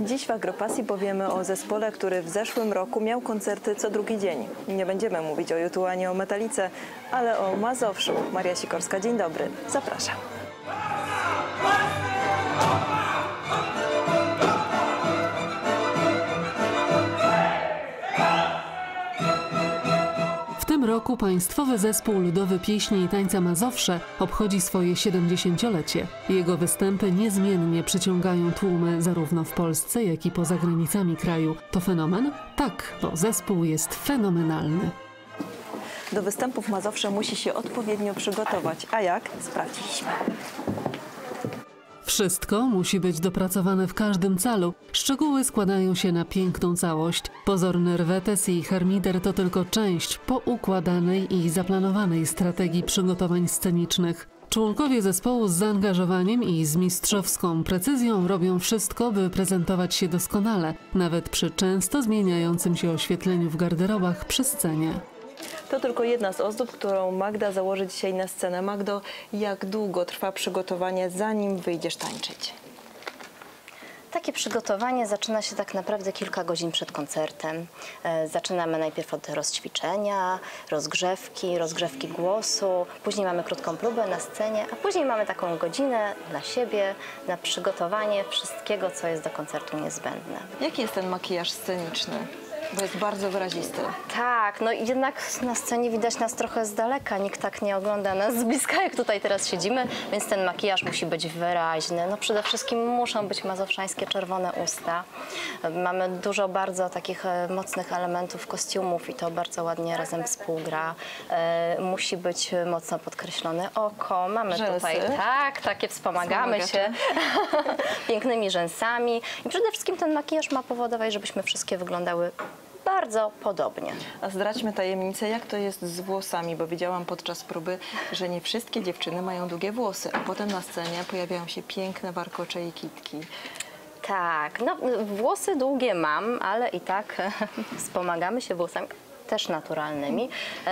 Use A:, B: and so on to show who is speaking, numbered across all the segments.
A: Dziś w Agropasji powiemy o zespole, który w zeszłym roku miał koncerty co drugi dzień. Nie będziemy mówić o Jutu ani o Metalice, ale o Mazowszu. Maria Sikorska, dzień dobry. Zapraszam.
B: W tym roku Państwowy Zespół Ludowy Pieśni i Tańca Mazowsze obchodzi swoje 70-lecie. Jego występy niezmiennie przyciągają tłumy zarówno w Polsce, jak i poza granicami kraju. To fenomen? Tak, bo zespół jest fenomenalny.
A: Do występów Mazowsze musi się odpowiednio przygotować. A jak? Sprawdziliśmy.
B: Wszystko musi być dopracowane w każdym calu. Szczegóły składają się na piękną całość. Pozorny rwetes i harmider to tylko część poukładanej i zaplanowanej strategii przygotowań scenicznych. Członkowie zespołu z zaangażowaniem i z mistrzowską precyzją robią wszystko, by prezentować się doskonale, nawet przy często zmieniającym się oświetleniu w garderobach przy scenie.
A: To tylko jedna z ozdób, którą Magda założy dzisiaj na scenę. Magdo, jak długo trwa przygotowanie, zanim wyjdziesz tańczyć?
C: Takie przygotowanie zaczyna się tak naprawdę kilka godzin przed koncertem. Zaczynamy najpierw od rozćwiczenia, rozgrzewki głosu, później mamy krótką próbę na scenie, a później mamy taką godzinę dla siebie, na przygotowanie wszystkiego, co jest do koncertu niezbędne.
A: Jaki jest ten makijaż sceniczny? Bo jest bardzo wyrazisty.
C: Tak, no jednak na scenie widać nas trochę z daleka, nikt tak nie ogląda nas z bliska, jak tutaj teraz siedzimy, więc ten makijaż musi być wyraźny. No przede wszystkim muszą być mazowszańskie czerwone usta. Mamy dużo bardzo takich mocnych elementów kostiumów i to bardzo ładnie razem współgra. Musi być mocno podkreślone oko. Mamy
A: rzęsy.
C: Tutaj, tak, takie wspomagamy się pięknymi rzęsami. I przede wszystkim ten makijaż ma powodować, żebyśmy wszystkie wyglądały bardzo podobnie.
A: A zdradźmy tajemnicę, jak to jest z włosami, bo widziałam podczas próby, że nie wszystkie dziewczyny mają długie włosy, a potem na scenie pojawiają się piękne warkocze i kitki.
C: Tak, no włosy długie mam, ale i tak wspomagamy się włosami też naturalnymi,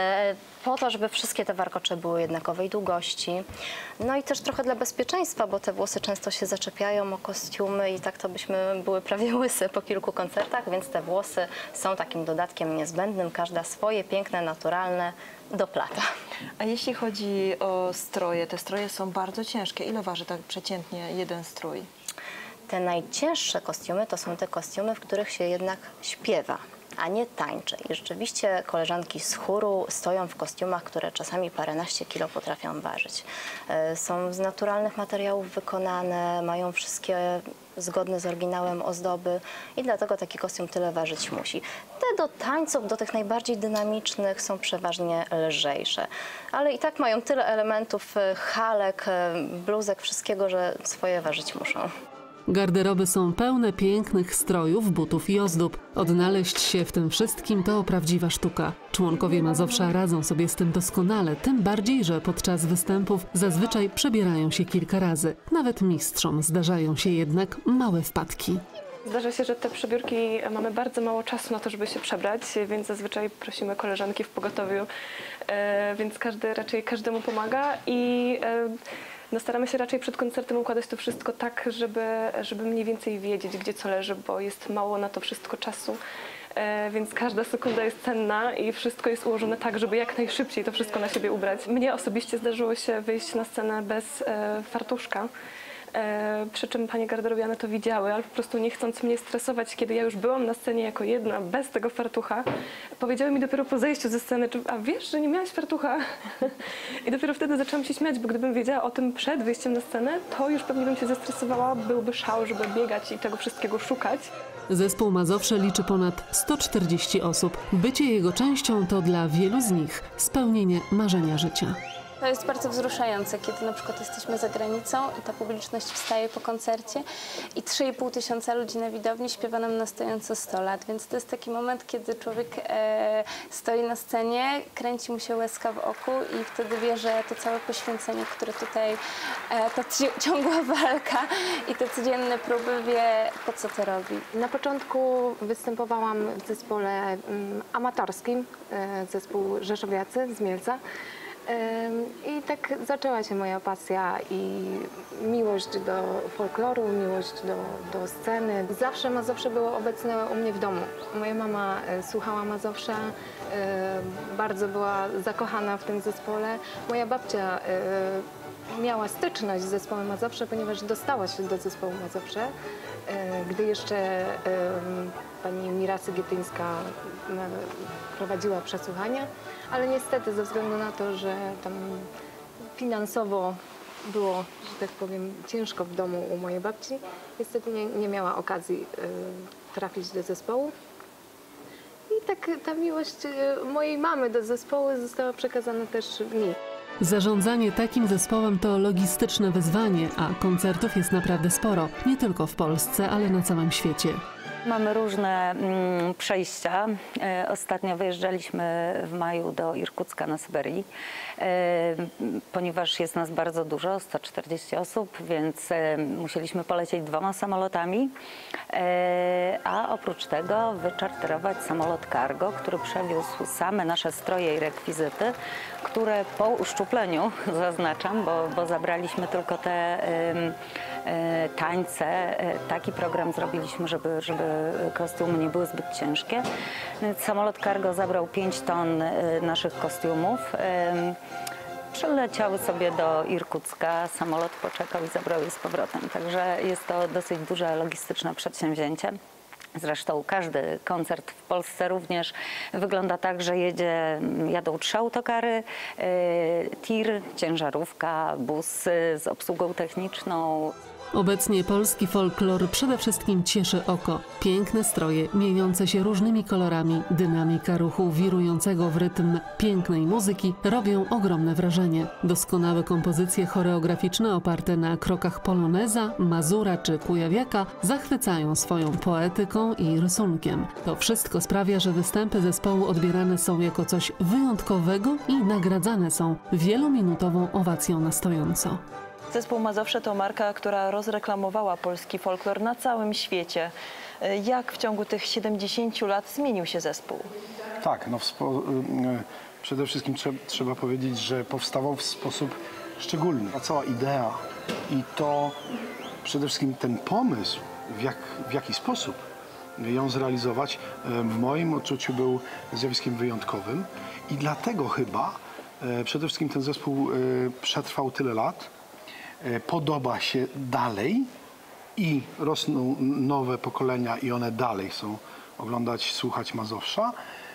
C: po to, żeby wszystkie te warkocze były jednakowej długości. No i też trochę dla bezpieczeństwa, bo te włosy często się zaczepiają o kostiumy i tak to byśmy były prawie łyse po kilku koncertach, więc te włosy są takim dodatkiem niezbędnym, każda swoje piękne, naturalne doplata.
A: A jeśli chodzi o stroje, te stroje są bardzo ciężkie. Ile waży tak przeciętnie jeden strój?
C: Te najcięższe kostiumy to są te kostiumy, w których się jednak śpiewa, a nie tańczy. I rzeczywiście koleżanki z chóru stoją w kostiumach, które czasami paręnaście kilo potrafią ważyć. Są z naturalnych materiałów wykonane, mają wszystkie zgodne z oryginałem ozdoby i dlatego taki kostium tyle ważyć musi. Te do tańców, do tych najbardziej dynamicznych są przeważnie lżejsze, ale i tak mają tyle elementów, halek, bluzek, wszystkiego, że swoje ważyć muszą.
B: Garderoby są pełne pięknych strojów, butów i ozdób. Odnaleźć się w tym wszystkim to prawdziwa sztuka. Członkowie Mazowsza radzą sobie z tym doskonale, tym bardziej, że podczas występów zazwyczaj przebierają się kilka razy. Nawet mistrzom zdarzają się jednak małe wpadki.
D: Zdarza się, że te przebiórki mamy bardzo mało czasu na to, żeby się przebrać, więc zazwyczaj prosimy koleżanki w pogotowiu, więc raczej każdemu pomaga i no staramy się raczej przed koncertem układać to wszystko tak, żeby mniej więcej wiedzieć, gdzie co leży, bo jest mało na to wszystko czasu, więc każda sekunda jest cenna i wszystko jest ułożone tak, żeby jak najszybciej to wszystko na siebie ubrać. Mnie osobiście zdarzyło się wyjść na scenę bez fartuszka. Przy czym panie garderobiane to widziały, ale po prostu nie chcąc mnie stresować, kiedy ja już byłam na scenie jako jedna, bez tego fartucha, powiedziały mi dopiero po zejściu ze sceny, a wiesz, że nie miałaś fartucha? I dopiero wtedy zaczęłam się śmiać, bo gdybym wiedziała o tym przed wyjściem na scenę, to już pewnie bym się zestresowała, byłby szał, żeby biegać i tego wszystkiego szukać.
B: Zespół Mazowsze liczy ponad 140 osób. Bycie jego częścią to dla wielu z nich spełnienie marzenia życia.
E: To jest bardzo wzruszające, kiedy na przykład jesteśmy za granicą i ta publiczność wstaje po koncercie i 3,5 tysiąca ludzi na widowni śpiewa nam na stojąco 100 lat, więc to jest taki moment, kiedy człowiek stoi na scenie, kręci mu się łezka w oku i wtedy wie, że to całe poświęcenie, które tutaj, ta ciągła walka i te codzienne próby, wie, po co to robi.
F: Na początku występowałam w zespole amatorskim, zespół Rzeszowiacy z Mielca. I tak zaczęła się moja pasja i miłość do folkloru, miłość do sceny. Zawsze Mazowsze było obecne u mnie w domu. Moja mama słuchała Mazowsza, bardzo była zakochana w tym zespole. Moja babcia miała styczność z zespołem Mazowsze, ponieważ dostała się do zespołu Mazowsze, gdy jeszcze pani Mira Sygietyńska prowadziła przesłuchania, ale niestety ze względu na to, że tam finansowo było, że tak powiem, ciężko w domu u mojej babci, niestety nie miała okazji trafić do zespołu. I tak ta miłość mojej mamy do zespołu została przekazana też mi.
B: Zarządzanie takim zespołem to logistyczne wyzwanie, a koncertów jest naprawdę sporo, nie tylko w Polsce, ale na całym świecie.
G: Mamy różne przejścia. Ostatnio wyjeżdżaliśmy w maju do Irkucka na Syberii, ponieważ jest nas bardzo dużo, 140 osób, więc musieliśmy polecieć 2 samolotami, a oprócz tego wyczarterować samolot cargo, który przewiózł same nasze stroje i rekwizyty, które po uszczupleniu, zaznaczam, bo zabraliśmy tylko te tańce, taki program zrobiliśmy, żeby kostiumy nie były zbyt ciężkie. Samolot cargo zabrał 5 ton naszych kostiumów. Przyleciały sobie do Irkucka, samolot poczekał i zabrał je z powrotem. Także jest to dosyć duże logistyczne przedsięwzięcie. Zresztą każdy koncert w Polsce również wygląda tak, że jadą 3 autokary, tir, ciężarówka, bus z obsługą techniczną.
B: Obecnie polski folklor przede wszystkim cieszy oko. Piękne stroje, mieniące się różnymi kolorami, dynamika ruchu wirującego w rytm pięknej muzyki robią ogromne wrażenie. Doskonałe kompozycje choreograficzne oparte na krokach poloneza, mazura czy kujawiaka zachwycają swoją poetyką i rysunkiem. To wszystko sprawia, że występy zespołu odbierane są jako coś wyjątkowego i nagradzane są wielominutową owacją na stojąco.
A: Zespół Mazowsze to marka, która rozreklamowała polski folklor na całym świecie. Jak w ciągu tych 70 lat zmienił się zespół?
H: Tak, no przede wszystkim trzeba powiedzieć, że powstawał w sposób szczególny. A cała idea i to przede wszystkim ten pomysł, w jaki sposób ją zrealizować, w moim odczuciu był zjawiskiem wyjątkowym i dlatego chyba przede wszystkim ten zespół przetrwał tyle lat. Podoba się dalej i rosną nowe pokolenia i one dalej chcą oglądać, słuchać Mazowsza.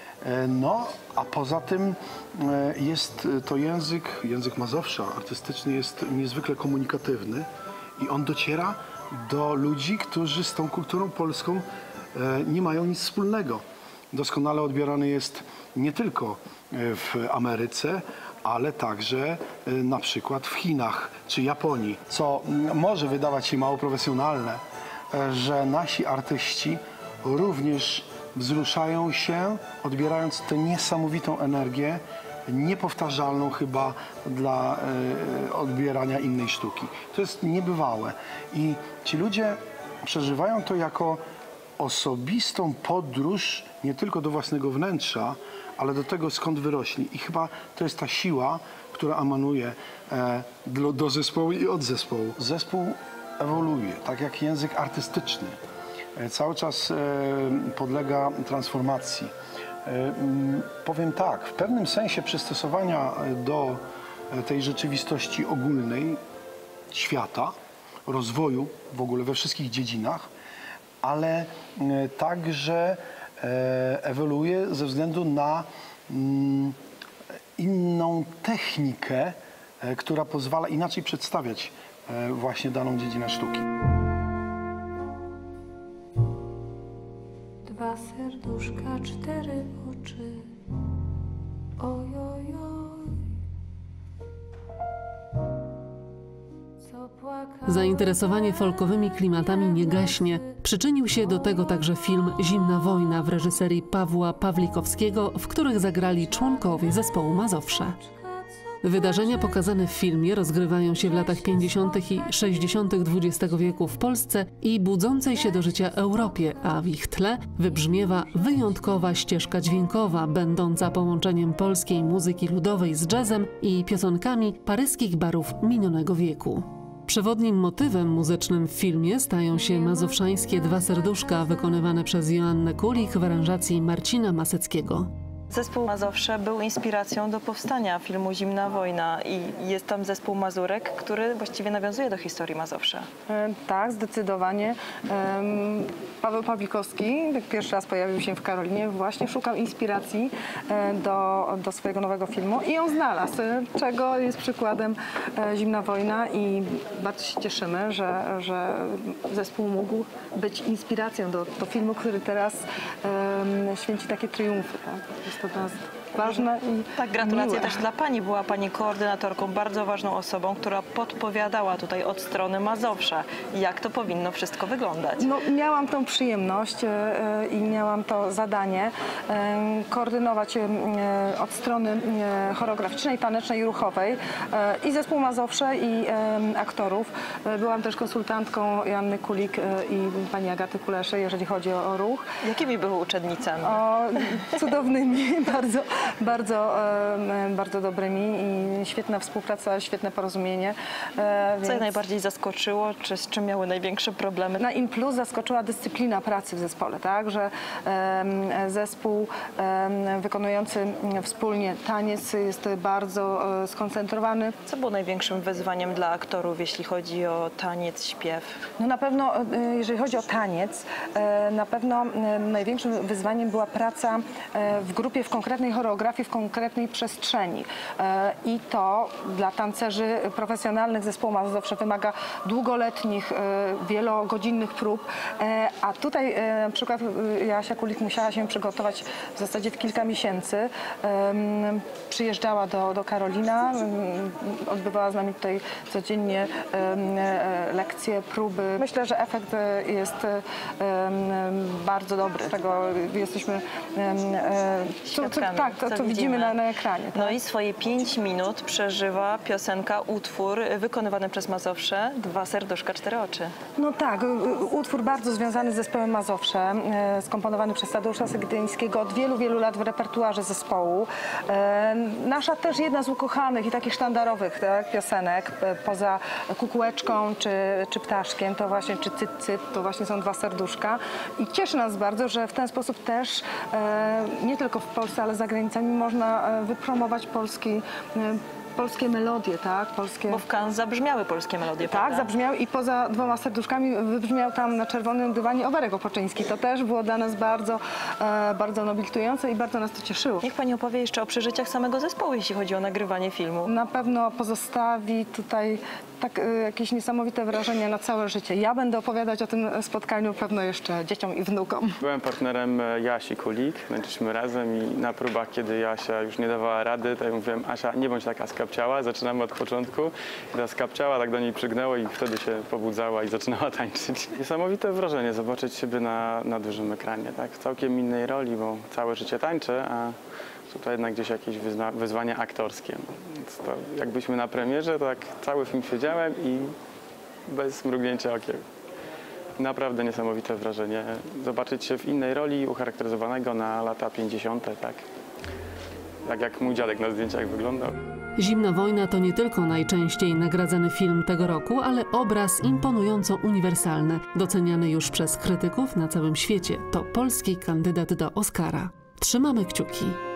H: No, a poza tym jest to język Mazowsza artystyczny jest niezwykle komunikatywny i on dociera do ludzi, którzy z tą kulturą polską nie mają nic wspólnego. Doskonale odbierany jest nie tylko w Ameryce, ale także na przykład w Chinach czy Japonii, co może wydawać się mało profesjonalne, że nasi artyści również wzruszają się, odbierając tę niesamowitą energię, niepowtarzalną chyba dla odbierania innej sztuki. To jest niebywałe i ci ludzie przeżywają to jako osobistą podróż nie tylko do własnego wnętrza, ale do tego, skąd wyrośli. I chyba to jest ta siła, która emanuje do zespołu i od zespołu. Zespół ewoluuje, tak jak język artystyczny. Cały czas podlega transformacji. Powiem tak, w pewnym sensie przystosowania do tej rzeczywistości ogólnej świata, rozwoju w ogóle we wszystkich dziedzinach, ale także ewoluuje ze względu na inną technikę, która pozwala inaczej przedstawiać właśnie daną dziedzinę sztuki.
I: 2 serduszka, 4 oczy. Oj, oj, oj.
B: Zainteresowanie folkowymi klimatami nie gaśnie. Przyczynił się do tego także film Zimna wojna w reżyserii Pawła Pawlikowskiego, w których zagrali członkowie zespołu Mazowsze.
I: Co
B: Wydarzenia pokazane w filmie rozgrywają się w latach 50. i 60. XX wieku w Polsce i budzącej się do życia Europie, a w ich tle wybrzmiewa wyjątkowa ścieżka dźwiękowa, będąca połączeniem polskiej muzyki ludowej z jazzem i piosenkami paryskich barów minionego wieku. Przewodnim motywem muzycznym w filmie stają się mazowszańskie Dwa serduszka wykonywane przez Joannę Kulik w aranżacji Marcina Maseckiego.
A: Zespół Mazowsze był inspiracją do powstania filmu Zimna wojna i jest tam zespół Mazurek, który właściwie nawiązuje do historii Mazowsza.
J: Tak, zdecydowanie. Paweł Pawlikowski, jak pierwszy raz pojawił się w Karolinie, właśnie szukał inspiracji do swojego nowego filmu i ją znalazł, czego jest przykładem Zimna wojna i bardzo się cieszymy, że zespół mógł być inspiracją do filmu, który teraz święci takie triumfy. Tak? To dla nas ważne i
A: tak, gratulacje
J: miłe.
A: też dla Pani. Była Pani koordynatorką, bardzo ważną osobą, która podpowiadała tutaj od strony Mazowsza, jak to powinno wszystko wyglądać.
J: No, miałam tą przyjemność i miałam to zadanie koordynować od strony choreograficznej, tanecznej i ruchowej i zespół Mazowsze i aktorów. Byłam też konsultantką Joanny Kulik i pani Agaty Kuleszy, jeżeli chodzi o ruch.
A: Jakimi były uczennicami?
J: Cudownymi, bardzo dobrymi i świetna współpraca, świetne porozumienie.
A: Co je najbardziej zaskoczyło, czy z czym miały największe problemy?
J: Na In Plus zaskoczyła dyscyplina pracy w zespole, tak, że zespół wykonujący wspólnie taniec jest bardzo skoncentrowany.
A: Co było największym wyzwaniem dla aktorów, jeśli chodzi o taniec, śpiew?
J: No na pewno, jeżeli chodzi o taniec, na pewno największym wyzwaniem była praca w grupie, w konkretnej choreografii, w konkretnej przestrzeni. I to dla tancerzy profesjonalnych zespołu Mazowsze wymaga długoletnich, wielogodzinnych prób, a tutaj na przykład Joasia Kulik musiała się przygotować w zasadzie w kilka miesięcy. Przyjeżdżała do Karolina, odbywała z nami tutaj codziennie lekcje, próby. Myślę, że efekt jest bardzo dobry. Tego jesteśmy
A: świadkami,
J: co widzimy na ekranie. Tak?
A: No i swoje 5 minut przeżywa piosenka, utwór wykonywany przez Mazowsze, Dwa serduszka, cztery oczy.
J: No tak, utwór bardzo związany z zespołem Mazowsze, skomponowany przez Tadeusza Segdyńskiego od wielu lat w repertuarze zespołu. Nasza też jedna z ukochanych i takich sztandarowych, tak, piosenek, poza Kukułeczką czy Ptaszkiem, to właśnie, czy Cyt Cyt, to właśnie są Dwa serduszka. I cieszy nas bardzo, że w ten sposób też nie tylko w Polsce, ale za granicami można wypromować polskie melodie, tak?
A: Bo w Cannes zabrzmiały polskie melodie,
J: tak,
A: prawda?
J: zabrzmiały i poza Dwoma serduszkami wybrzmiał tam na czerwonym dywanie Oberek Opoczyński. To też było dla nas bardzo nobilitujące i bardzo nas to cieszyło.
A: Niech Pani opowie jeszcze o przeżyciach samego zespołu, jeśli chodzi o nagrywanie filmu.
J: Na pewno pozostawi tutaj jakieś niesamowite wrażenia na całe życie. Ja będę opowiadać o tym spotkaniu pewno jeszcze dzieciom i wnukom.
K: Byłem partnerem Joasi Kulik, tańczyliśmy razem i na próbach, kiedy Joasia już nie dawała rady, to ja mówiłem: Asia, nie bądź taka skapciała, zaczynamy od początku. I ta skapciała, tak do niej przygnęło i wtedy się pobudzała i zaczynała tańczyć. Niesamowite wrażenie zobaczyć siebie na dużym ekranie, tak? W całkiem innej roli, bo całe życie tańczę, a tutaj jednak gdzieś jakieś wyzwania aktorskie. Więc to jakbyśmy na premierze, to tak cały film siedziałem i bez mrugnięcia okiem. Naprawdę niesamowite wrażenie. Zobaczyć się w innej roli, ucharakteryzowanego na lata 50., tak? Tak jak mój dziadek na zdjęciach wyglądał.
B: Zimna wojna to nie tylko najczęściej nagradzany film tego roku, ale obraz imponująco uniwersalny, doceniany już przez krytyków na całym świecie. To polski kandydat do Oscara. Trzymamy kciuki.